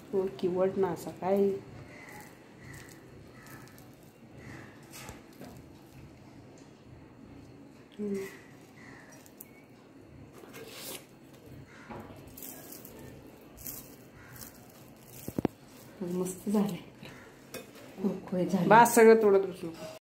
हो किवट ना असा काय मस्त झालंय. बस सगळं तोडत बसू.